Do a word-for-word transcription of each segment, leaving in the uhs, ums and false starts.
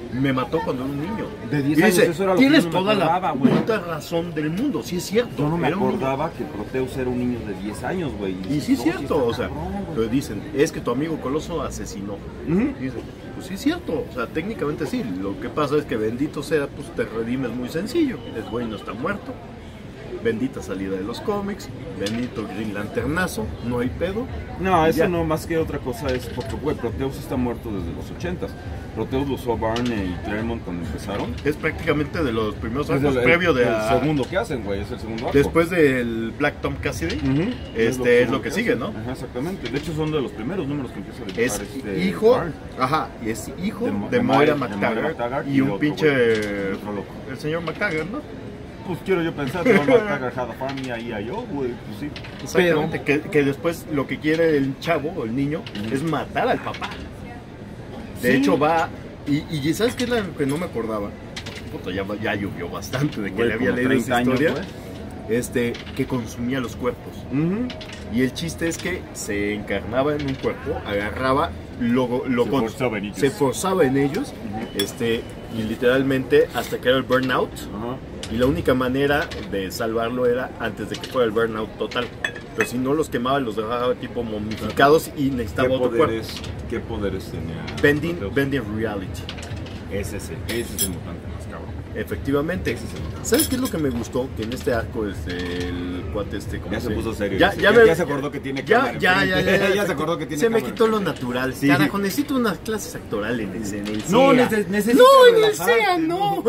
me mató cuando era un niño. De diez Y años, dice, eso era lo tienes que yo no toda me la acordaba, güey. puta razón del mundo, sí es cierto. Yo no me era un niño. acordaba que Proteus era un niño de diez años, güey. Y sí es no, cierto, está o sea, cabrón, güey. pero dicen, es que tu amigo Coloso asesinó. Ujú. Y dicen, pues sí es cierto, o sea, técnicamente sí. Lo que pasa es que bendito sea, pues te redimes muy sencillo. El güey no está muerto. Bendita salida de los cómics, bendito Green Lanternazo, no hay pedo. No, eso Ya. no, más que otra cosa es porque, güey, Proteus está muerto desde los ochentas. Proteus lo usó Barney y Claremont cuando empezaron. Es prácticamente de los primeros Es arcos, el, previo de el a- segundo que hacen, güey, es el segundo arco. después del Black Tom Cassidy, Ujú. este es lo que hacen. sigue, ¿no? Ajá, exactamente. De hecho, son de los primeros números que empieza a dibujar Es este hijo, Barn. ajá, y es hijo De de, Mo- de Moira Moira- de McTaggart, Moira McTaggart y y un otro pinche, güey, otro loco. el señor McTaggart, ¿no? Pues quiero yo pensar, que McTaggart had a family ahí a yo, güey, pues sí. Exactamente, que, que después lo que quiere el chavo o el niño Ujú. es matar al papá. De Sí. hecho va, y, y ¿sabes qué es lo que no me acordaba? Puta, ya, ya llovió bastante de que Güey, le había como leído treinta esa años, historia. güey. Este, que consumía los cuerpos. Ujú. Y el chiste es que se encarnaba en un cuerpo, agarraba, lo, lo Se con- forzaba en ellos. se forzaba en ellos, Ujú. este, y literalmente hasta que era el burnout. Ajá. Y la única manera de salvarlo era antes de que fuera el burnout total. Pero si no los quemaba, los dejaba tipo momificados y ¿Qué necesitaba otro cuerpo. poderes, ¿Qué poderes tenía? Bending, Proteus? bending reality. Ese es el, ese es el mutante más cabrón. Efectivamente. Ese es el mutante. ¿Sabes qué es lo que me gustó? Que en este arco, este, el cuate este, ¿cómo Ya se puso serio. Ya, dice. ya, ya, me- ya se acordó que tiene Ya, cámara ya, ya, enfrente. ya, ya, Ya se acordó que tiene Se me cámara quitó lo enfrente. natural. Sí. Carajo, necesito unas clases actorales en el, en el No, SEA. neces- necesito No, en el relajarte, SEA, no.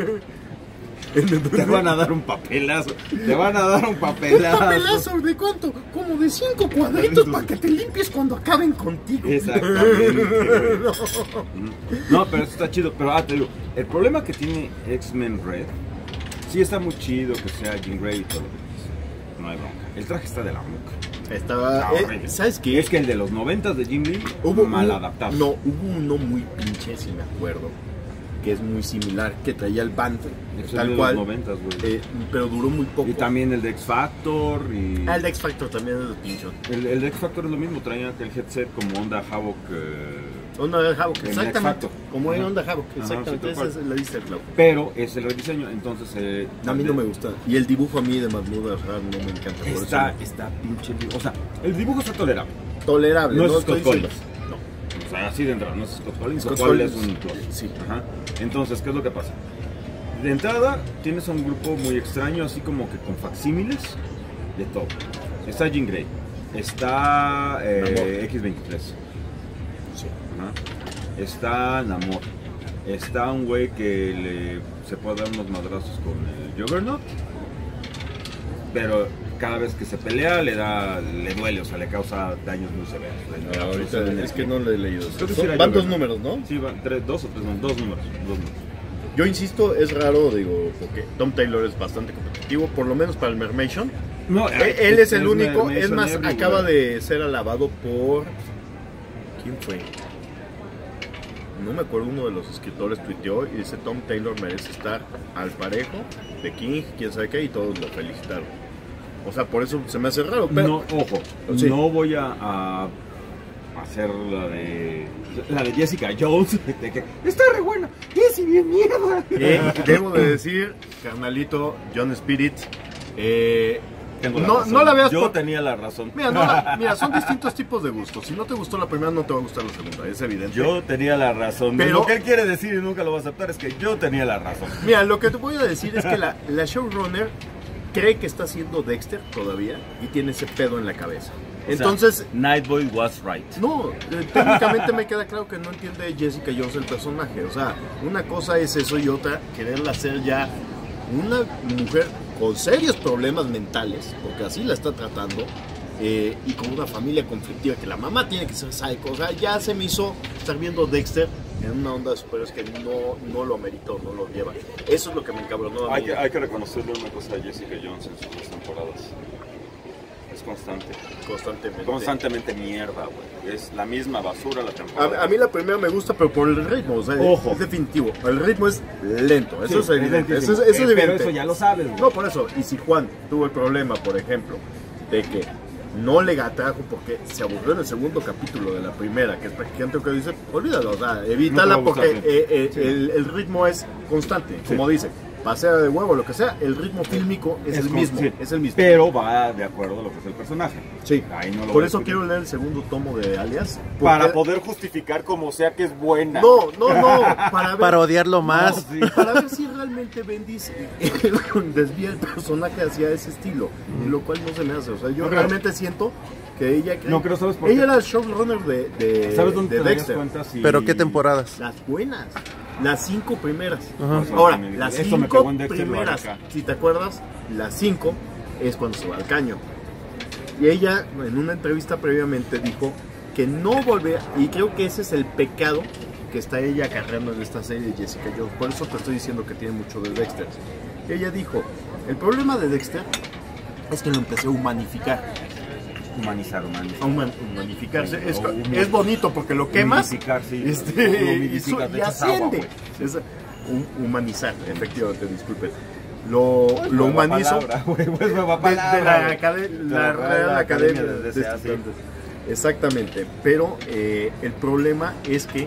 Te van a dar un papelazo. Te van a dar un papelazo. ¿Papelazo de cuánto? Como de cinco cuadritos para que te limpies cuando acaben contigo. Exactamente, güey. No, pero eso está chido. Pero ah, te digo, el problema que tiene X-Men Red, sí está muy chido que sea Jean Grey y todo lo que dice. No hay bronca. El traje está de la muca. Estaba. Está eh, horrible. ¿Sabes qué? Es que el de los noventas de Jim Lee Hubo mal un- adaptado. No, hubo uno muy pinche, si me acuerdo, que es muy similar, que traía el band, Es el tal de cual, los noventas, güey. eh, pero duró muy poco. Y también el de X Factor y. Ah, el de X Factor también es de pinchón. El, el de X Factor es lo mismo, traía el headset como onda Havoc. eh, Onda de Havoc, El exactamente. X Factor. Como era Ajá. Onda Havoc, Ajá, exactamente. sí, tal Esa es la lista del clavo. Pero es el rediseño, entonces. Eh, A mí no me gusta. Y el dibujo a mí de Mahmoud Asrar no me encanta. Por Está, eso está pinche. O sea, el dibujo está tolerable. no. Tolerable. No es estoy Scott diciendo- Collins. No. O sea, así de entrada, no es Scott Collins. Scott Scott Collins es Collins, un plus. sí. Ajá. Entonces, ¿qué es lo que pasa? De entrada, tienes a un grupo muy extraño, así como que con facsímiles de todo. Está Jean Grey, está eh, Namor. X veintitrés, Sí. ajá. Está Namor, está un güey que le, se puede dar unos madrazos con el Juggernaut, pero cada vez que se pelea le da, le duele, o sea, le causa daños muy severos. Le- Ah, le- ahorita le- es que no lo he leído. Creo que sí Son- era van dos Juggernaut. números, ¿no? Sí, van tres, dos o tres, no, dos números, dos números. Yo insisto, es raro, digo, porque Tom Taylor es bastante competitivo, por lo menos para el Mermation. No, Él, él es el único, Mason es más, everywhere. acaba de ser alabado por... ¿Quién fue? No me acuerdo, uno de los escritores tuiteó y dice Tom Taylor merece estar al parejo de King, quién sabe qué, y todos lo felicitaron. O sea, por eso se me hace raro, pero... No, ojo, Sí. no voy a, a hacer la de la de Jessica Jones, de que está re buena, Jessie bien mierda. Eh, debo de decir, carnalito, John Spirit, eh, Tengo la no, razón. no la veas Yo por... tenía la razón. Mira, no la- mira, son distintos tipos de gustos. Si no te gustó la primera, no te va a gustar la segunda, es evidente. Yo tenía la razón. Pero- Lo que él quiere decir y nunca lo va a aceptar es que yo tenía la razón. Mira, lo que te voy a decir es que la, la showrunner cree que está haciendo Dexter todavía y tiene ese pedo en la cabeza. Entonces, O sea, Nightboy was right. no, eh, técnicamente me queda claro que no entiende Jessica Jones el personaje. O sea, una cosa es eso y otra, quererla hacer ya una mujer con serios problemas mentales, porque así la está tratando, eh, y con una familia conflictiva, que la mamá tiene que ser psycho. O sea, ya se me hizo estar viendo Dexter en una onda de superhéroes que no, no lo ameritó, no lo lleva. Eso es lo que me encabronó a Hay mí. que, hay que reconocerle una cosa a Jessica Jones en sus dos temporadas. Es constante. Constantemente. Constantemente mierda, güey. Es la misma basura la temporada. A, a mí la primera me gusta, pero por el ritmo, o sea, Ojo. es definitivo. El ritmo es lento, eso Sí, es evidente. lentísimo. Eso es, eso es Eh, pero evidente. eso ya lo sabes, güey. No, por eso. Y si Juan tuvo el problema, por ejemplo, de que no le atrajo porque se aburrió en el segundo capítulo de la primera, que es prácticamente lo que dice, olvídalo, o sea, evítala No te va a porque gustar, eh, eh, sí. el, el ritmo es constante, Sí. como dice, pasea de huevo, lo que sea, el ritmo fílmico es, el como- mismo, sí, es el mismo. Pero va de acuerdo a lo que es el personaje. Sí, Ahí no lo por voy a eso discutir. quiero leer el segundo tomo de Alias. porque- Para poder justificar como sea que es buena. No, no, no, para ver, Para odiarlo más. Sí. para ver si realmente Bendis desvía el personaje hacia ese estilo, lo cual no se me hace. O sea, yo No creo. realmente siento que ella cree- No creo, ¿sabes por ella qué? era el showrunner de, de, ¿Sabes dónde de te darías Dexter. cuenta si... Pero ¿qué temporadas? Las buenas, las cinco primeras. Ajá. Ahora, Eso me- las eso me cinco pegó en Dexter, lo haré primeras, acá. si te acuerdas, las cinco es cuando se va al caño. Y ella, en una entrevista previamente, dijo que no volvía, y creo que ese es el pecado que está ella acarreando en esta serie de Jessica Jones. Por eso te estoy diciendo que tiene mucho de Dexter. Ella dijo, el problema de Dexter es que lo empecé a humanificar. Humanizar, humanizar. A human- humanificarse. Sí, Es, o humi- es bonito porque lo quemas Humidificar, sí. este, Lo y, humidificas, su- le y echas agua, asciende. güey. Es, hum- humanizar, efectivamente, disculpen. Lo, Pues lo nueva humanizo palabra, güey, pues nueva de, palabra, de la, güey. acade- De la Real Academia de de D C A, sí. Estudiantes. Exactamente, pero eh, el problema es que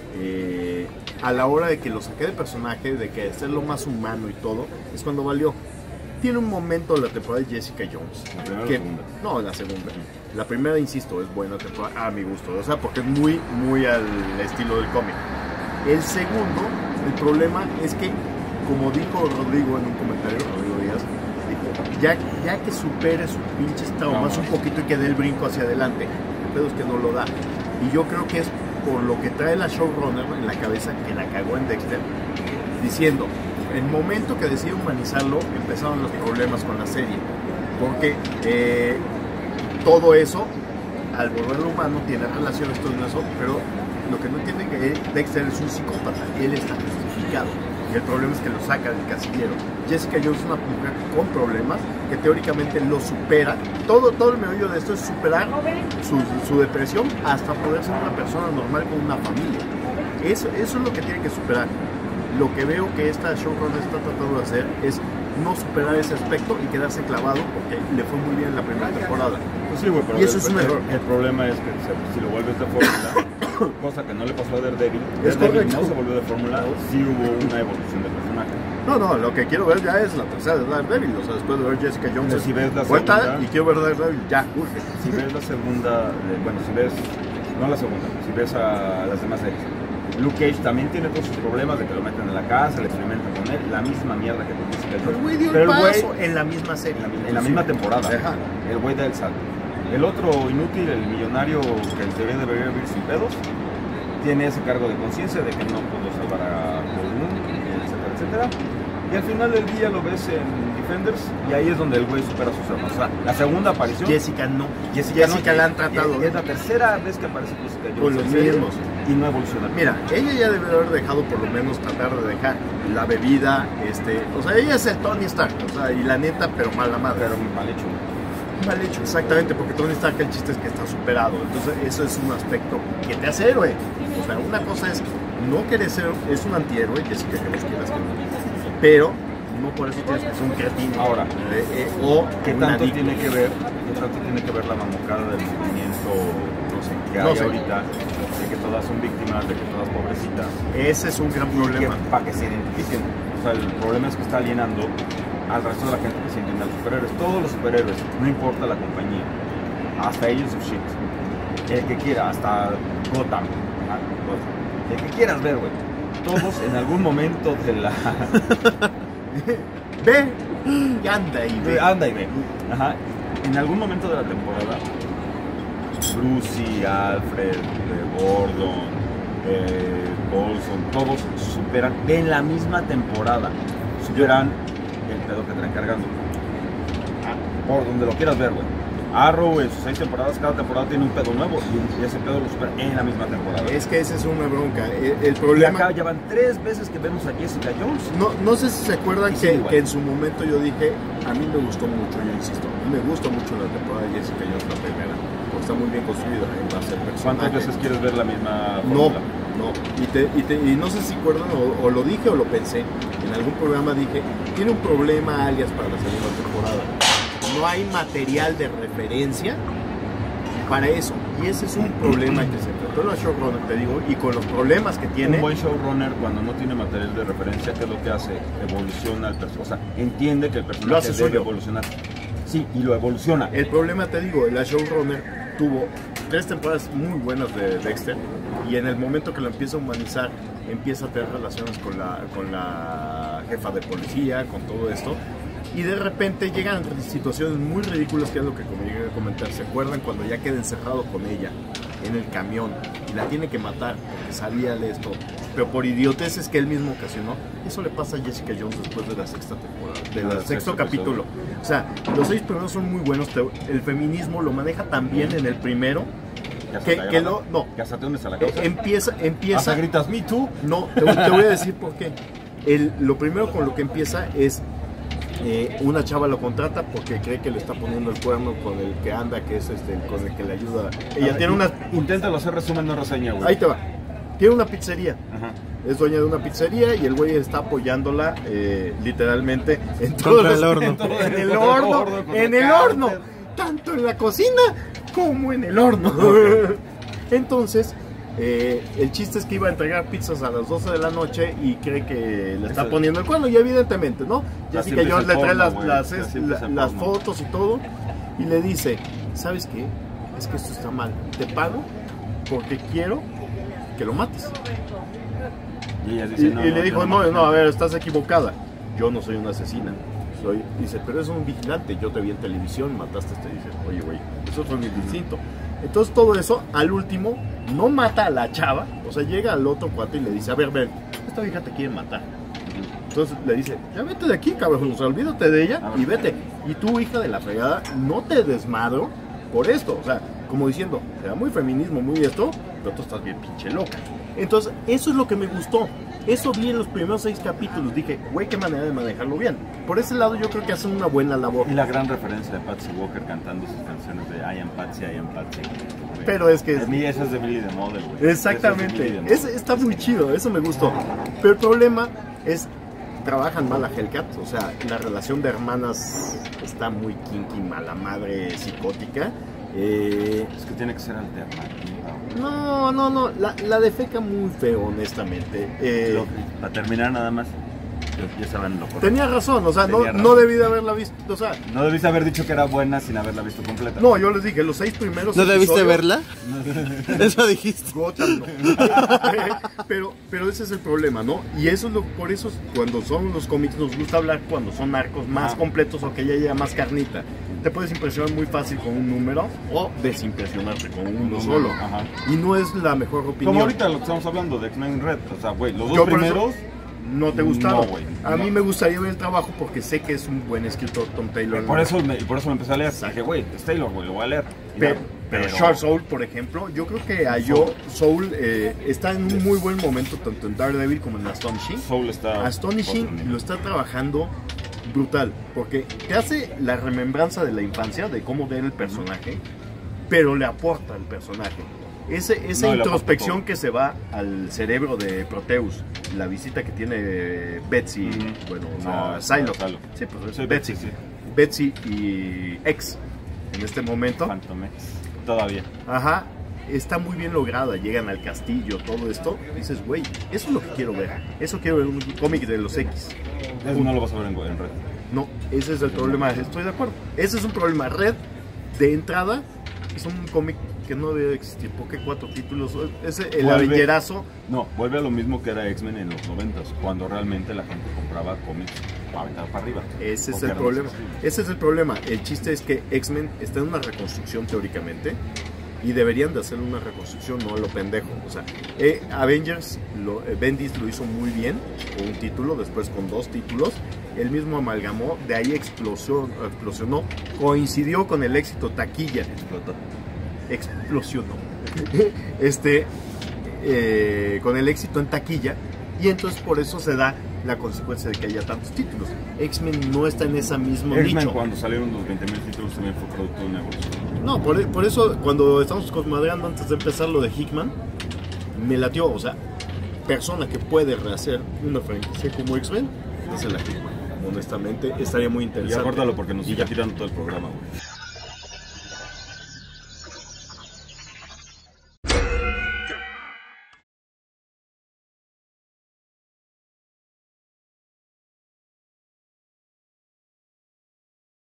eh, a la hora de que lo saqué de personaje, de que hacerlo más humano y todo, es cuando valió. Tiene un momento la temporada de Jessica Jones. ¿La primera o la que- segunda? No, la segunda. La primera, insisto, es buena temporada a mi gusto, o sea, porque es muy, muy al estilo del cómic. El segundo, el problema es que, como dijo Rodrigo en un comentario, Rodrigo Díaz, dijo, ya, ya que supere sus pinches traumas No, un poquito y que dé el brinco hacia adelante, el pedo es que no lo da. Y yo creo que es por lo que trae la showrunner en la cabeza, que la cagó en Dexter, diciendo, el momento que decide humanizarlo, empezaron los problemas con la serie. Porque eh, todo eso, al volverlo humano, tiene relaciones, todo eso, pero lo que no entienden es que Dexter es un psicópata, él está justificado. Y el problema es que lo saca del casillero. Jessica Jones es una mujer con problemas que teóricamente lo supera. Todo, todo el meollo de esto es superar su, su depresión hasta poder ser una persona normal con una familia. Eso, eso es lo que tiene que superar. Lo que veo que esta showrunner está tratando de hacer es no superar ese aspecto y quedarse clavado porque le fue muy bien en la primera temporada. Pues sí, güey, pero Y eso el, es un el- error. El problema es que se- si lo vuelves de fórmula, cosa que no le pasó a Daredevil, Es Daredevil correcto. no se volvió de fórmula, sí hubo una evolución de personaje. No, no, lo que quiero ver ya es la tercera de Daredevil, o sea, después de ver Jessica Jones, Pero si ves la vuelta segunda- y quiero ver Daredevil, ya, urge. Si ves la segunda, eh, bueno, si ves, no la segunda, si ves a las demás series, Luke Cage también tiene todos sus problemas de que lo meten en la casa, le experimentan con él, la misma mierda que con Jessica Pero el Jones. güey dio el Pero el güey, paso en la misma serie. en la, en la misma temporada, Ajá. el güey da el salto. El otro inútil, el millonario que en teoría debería vivir sin pedos, tiene ese cargo de conciencia de que no pudo salvar a Paul, etcétera, etcétera. Y al final del día lo ves en Defenders y ahí es donde el güey supera sus errores. O sea, la segunda aparición. Jessica no. Jessica, Jessica no, la han tratado. Es la tercera vez que aparece Jessica Jones Con los en serie mismos. y no evoluciona. Mira, ella ya debe haber dejado por lo menos tratar de dejar la bebida, este, o sea, ella es el Tony Stark, o sea, y la neta, pero mala madre. Pero mal hecho. Mal hecho, exactamente, porque Tony Stark el chiste es que está superado, entonces eso es un aspecto que te hace héroe. O sea, una cosa es no querer ser, es un antihéroe, Jessica Jones, quieras que no, pero no por eso tienes que ser un cretino. Ahora, Eh, eh, o ¿Qué un tanto adicto. tiene que ver, qué tanto tiene que ver la mamocada del sufrimiento, no sé, que No hay sé. ahorita, de que todas son víctimas, de que todas pobrecitas, Ese es un gran problema. para que se identifiquen? O sea, el problema es que está alienando al resto de la gente que se entiende a los superhéroes. Todos los superhéroes, no importa la compañía, hasta ellos of shit, el que quiera, hasta Gotham, ajá, Gotham. el que quieras ver, güey. Todos en algún momento de la... Ve y anda y ve. Anda y ve. Ajá. En algún momento de la temporada, Brucey, Alfred, eh, Gordon, eh, Coulson, todos superan en la misma temporada. Superan el pedo que traen cargando. Ah, por donde lo quieras ver, güey. Arrow en sus seis temporadas, cada temporada tiene un pedo nuevo y ese pedo lo superan en la misma temporada. Es que esa es una bronca. El, el Y problema. acá ya van tres veces que vemos a Jessica Jones. No, no sé si se acuerdan Y sí, que, igual. que en su momento yo dije, a mí me gustó mucho, yo insisto, a mí me gusta mucho la temporada de Jessica Jones, la primera, porque está muy bien construida en base al personaje. ¿Cuántas veces quieres ver la misma No, fórmula? no. Y, te, y, te- y no sé si acuerdan, o, o lo dije o lo pensé, en algún programa dije, tiene un problema alias para la segunda temporada. no hay material de referencia para eso. Y ese es un problema que se enfrentó en la showrunner, te digo, y con los problemas que tiene. Un buen showrunner, cuando no tiene material de referencia, ¿qué es lo que hace? Evoluciona al personaje. O sea, entiende que el personaje debe suyo. evolucionar. Sí, y lo evoluciona. El problema, te digo, la showrunner tuvo tres temporadas muy buenas de Dexter, y en el momento que lo empieza a humanizar, empieza a tener relaciones con la, con la jefa de policía, con todo esto. Y de repente llegan situaciones muy ridículas, que es lo que como llegué a comentar. ¿Se acuerdan cuando ya queda encerrado con ella en el camión y la tiene que matar porque sabía de esto, pero por idioteces que él mismo ocasionó? Eso le pasa a Jessica Jones después de la sexta temporada, del sexto, sexto capítulo. O sea, los seis primeros son muy buenos. El feminismo lo maneja también en el primero. Que, que lo, no, que hasta te unes a la causa. Empieza, empieza. Hasta gritas me too. No, te, te voy a decir por qué. El, lo primero con lo que empieza es Eh, una chava lo contrata porque cree que le está poniendo el cuerno con el que anda, que es este, con el que le ayuda. Ella ver, tiene una... Inténtalo hacer resumen, no reseña, güey. Ahí te va. Tiene una pizzería. Ajá. Es dueña de una pizzería y el güey está apoyándola eh, literalmente en todo el horno. En, todo, en el horno. En el horno. Tanto en la cocina como en el horno. Okay. Entonces... Eh, el chiste es que iba a entregar pizzas a las doce de la noche y cree que le está Eso, poniendo el cuerno, y evidentemente, ¿no? Jessica Jones le trae las, porno, las, es, la, las fotos y todo, y le dice, ¿sabes qué? Es que esto está mal, te pago porque quiero que lo mates. Y, ella dice, y, no, y no, le dijo, no, no, no, a ver, estás equivocada, yo no soy una asesina. Soy, dice, pero es un vigilante, yo te vi en televisión, mataste a este. Dice, oye, güey, eso fue muy distinto. Entonces todo eso, al último, no mata a la chava, o sea, llega al otro cuate y le dice, a ver, ven, esta vieja te quiere matar. Entonces le dice, ya vete de aquí, cabrón, o sea, olvídate de ella y vete. Y tú, hija de la fregada, no te desmadro por esto. O sea, como diciendo, será muy feminismo, muy esto, pero tú estás bien pinche loca. Entonces, eso es lo que me gustó. Eso vi en los primeros seis capítulos. Dije, güey, qué manera de manejarlo bien. Por ese lado yo creo que hacen una buena labor. Y la gran referencia de Patsy Walker cantando sus canciones de I am Patsy, I am Patsy. Pero es que... A mí esa es de Billy the Model, güey. Exactamente. Es es, está muy chido, eso me gustó. Pero el problema es... Trabajan mal a Hellcat, o sea, la relación de hermanas está muy kinky, mala madre, psicótica. Eh, es que tiene que ser alternativa. No, no, no, la, la defeca muy feo, honestamente. Eh, Lo, para terminar nada más, ya saben lo correcto. Tenía razón, o sea, no, razón. no debí de haberla visto, o sea... No debiste haber dicho que era buena sin haberla visto completa. No, yo les dije, los seis primeros... ¿No debiste verla? Eso dijiste. Gotham, no. pero, pero ese es el problema, ¿no? Y eso es lo, por eso cuando son los cómics nos gusta hablar cuando son arcos más ah. completos o que ya lleva más carnita. Te puedes impresionar muy fácil con un número o desimpresionarte con uno solo. Ajá. Y no es la mejor opinión. Como ahorita lo que estamos hablando de X-Men Red, o sea, güey, los dos yo primeros... No te gustaron. No, güey. A no. mí me gustaría ver el trabajo porque sé que es un buen escritor, Tom Taylor. Por eso me, por eso me empecé a leer. Dije, güey, es Taylor, güey, lo voy a leer. Pero, pero, pero Charles Soule, por ejemplo, yo creo que a yo Soule eh, está en un muy buen momento tanto en Daredevil como en Astonishing. Soule está... Astonishing lo está trabajando brutal porque te hace la remembranza de la infancia, de cómo ver el personaje, pero le aporta al personaje. Ese, esa no, introspección que se va al cerebro de Proteus, la visita que tiene Betsy, mm-hmm. bueno, o sea, no, Psylocke. No, sí, pues es Betsy, Betsy, sí. Betsy y X en este momento. Phantom X, todavía. Ajá, está muy bien lograda, llegan al castillo, todo esto. Dices, güey, eso es lo que quiero ver. Eso quiero ver un cómic de los X. Eso no lo vas a ver en, en Red. No, ese es el problema, estoy de acuerdo. Ese es un problema. Red, de entrada, es un cómic que no debe existir, porque cuatro títulos, ese, el avengerazo. No, vuelve a lo mismo que era X-Men en los noventas, cuando realmente la gente compraba cómics para aventar para arriba. Ese es el problema, ese es el problema. El chiste es que X-Men está en una reconstrucción teóricamente, y deberían de hacer una reconstrucción, no a lo pendejo. O sea, eh, Avengers, lo, eh, Bendis lo hizo muy bien, con un título, después con dos títulos, él mismo amalgamó, de ahí explosionó, explosionó coincidió con el éxito taquilla. Explotó. Explosionó este eh, con el éxito en taquilla, y entonces por eso se da la consecuencia de que haya tantos títulos. X-Men no está en ese mismo nicho. Cuando salieron los veinte mil títulos también fue producto de un negocio. No, por, por eso cuando estamos cosmadreando antes de empezar lo de Hickman, me latió, o sea, persona que puede rehacer una franquicia como X-Men, es la Hickman. honestamente. Estaría muy Ya interesante. córtalo porque nos Y está ya. tirando todo el programa, güey.